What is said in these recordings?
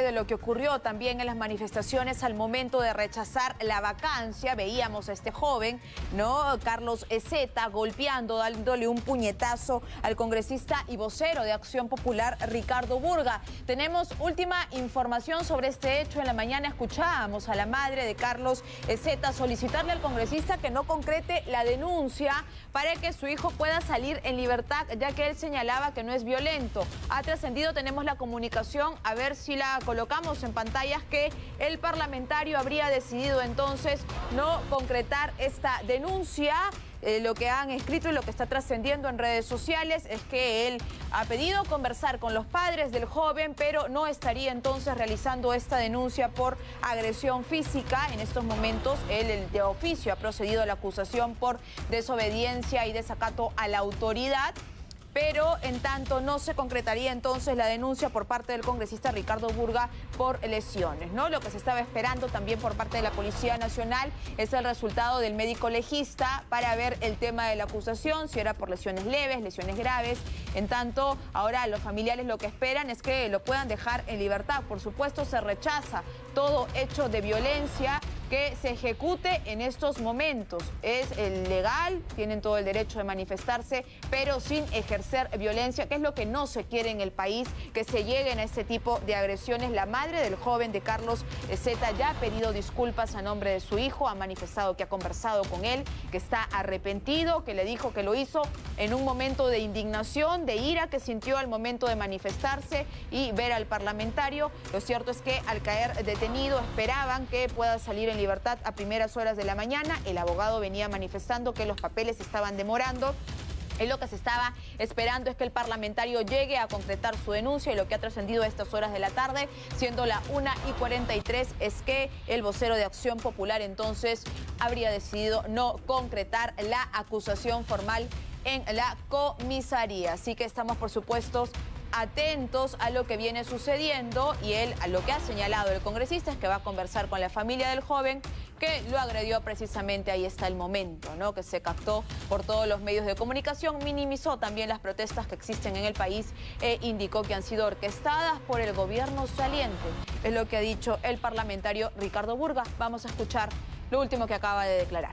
de lo que ocurrió también en las manifestaciones al momento de rechazar la vacancia. Veíamos a este joven, ¿no? Carlos Zeta, golpeando, dándole un puñetazo al congresista y vocero de Acción Popular, Ricardo Burga. Tenemos última información sobre este hecho. En la mañana escuchábamos a la madre de Carlos Zeta solicitarle al congresista que no concrete la denuncia para que su hijo pueda salir en libertad, ya que él señalaba que no es violento. Ha trascendido, tenemos la comunicación, a ver si la colocamos en pantallas, que el parlamentario habría decidido entonces no concretar esta denuncia. Lo que han escrito y lo que está trascendiendo en redes sociales es que él ha pedido conversar con los padres del joven, pero no estaría entonces realizando esta denuncia por agresión física. En estos momentos, él de oficio ha procedido a la acusación por desobediencia y desacato a la autoridad. Pero en tanto no se concretaría entonces la denuncia por parte del congresista Ricardo Burga por lesiones, ¿no? Lo que se estaba esperando también por parte de la Policía Nacional es el resultado del médico legista para ver el tema de la acusación, si era por lesiones leves, lesiones graves. En tanto, ahora los familiares lo que esperan es que lo puedan dejar en libertad. Por supuesto, se rechaza todo hecho de violencia que se ejecute en estos momentos. Es legal, tienen todo el derecho de manifestarse, pero sin ejercer violencia, que es lo que no se quiere en el país, que se lleguen a este tipo de agresiones. La madre del joven de Carlos Zeta ya ha pedido disculpas a nombre de su hijo, ha manifestado que ha conversado con él, que está arrepentido, que le dijo que lo hizo en un momento de indignación, de ira que sintió al momento de manifestarse y ver al parlamentario. Lo cierto es que al caer detenido esperaban que pueda salir en libertad a primeras horas de la mañana. El abogado venía manifestando que los papeles estaban demorando. Lo que se estaba esperando es que el parlamentario llegue a concretar su denuncia, y lo que ha trascendido a estas horas de la tarde, siendo la 1:43, es que el vocero de Acción Popular entonces habría decidido no concretar la acusación formal en la comisaría. Así que estamos, por supuesto, atentos a lo que viene sucediendo, y él, a lo que ha señalado el congresista, es que va a conversar con la familia del joven que lo agredió precisamente. Ahí está el momento, ¿no?, que se captó por todos los medios de comunicación. Minimizó también las protestas que existen en el país e indicó que han sido orquestadas por el gobierno saliente. Es lo que ha dicho el parlamentario Ricardo Burga. Vamos a escuchar lo último que acaba de declarar.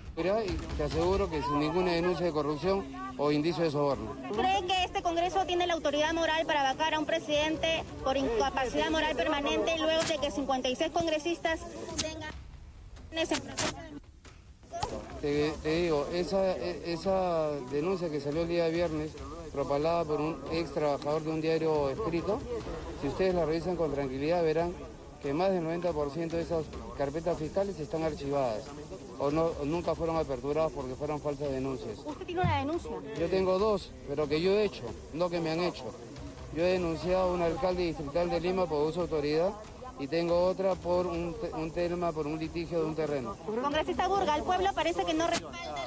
Y te aseguro que sin ninguna denuncia de corrupción o indicio de soborno. ¿Cree que este Congreso tiene la autoridad moral para vacar a un presidente por incapacidad moral permanente luego de que 56 congresistas tengan ese proceso? Te digo, esa denuncia que salió el día viernes, propalada por un ex trabajador de un diario escrito, si ustedes la revisan con tranquilidad verán que más del 90% de esas carpetas fiscales están archivadas o nunca fueron aperturadas porque fueron falsas denuncias. ¿Usted tiene una denuncia? Yo tengo dos, pero que yo he hecho, no que me han hecho. Yo he denunciado a un alcalde distrital de Lima por uso de autoridad y tengo otra por un tema, por un litigio de un terreno. Congresista Burga, el pueblo parece que no respalda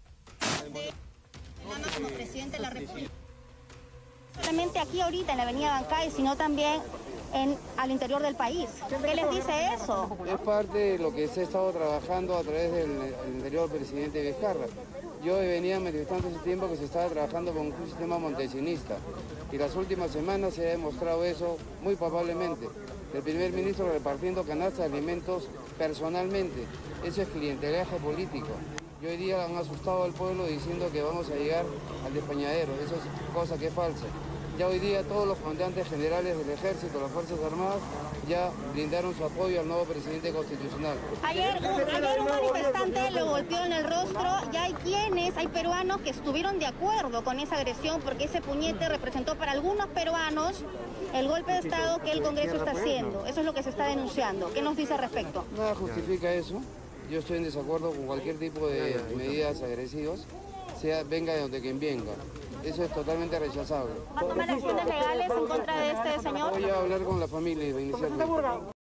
la como presidente de la República. Solamente aquí ahorita en la avenida Bancay, sino también al interior del país. ¿Qué les dice eso? Es parte de lo que se ha estado trabajando a través del anterior presidente Vizcarra. Yo venía manifestando hace tiempo que se estaba trabajando con un sistema montesinista, y las últimas semanas se ha demostrado eso muy palpablemente. El primer ministro repartiendo canastas de alimentos personalmente. Eso es clientelaje político. Y hoy día han asustado al pueblo diciendo que vamos a llegar al despeñadero. Eso es cosa que es falsa. Ya hoy día todos los comandantes generales del Ejército, las Fuerzas Armadas, ya brindaron su apoyo al nuevo presidente constitucional. Ayer un manifestante lo golpeó en el rostro, y hay peruanos que estuvieron de acuerdo con esa agresión, porque ese puñete representó para algunos peruanos el golpe de Estado que el Congreso está haciendo. Eso es lo que se está denunciando. ¿Qué nos dice al respecto? Nada justifica eso. Yo estoy en desacuerdo con cualquier tipo de medidas agresivas, venga de donde quien venga. Eso es totalmente rechazable. ¿Va a tomar acciones legales en contra de este señor? Voy a hablar con la familia inicialmente.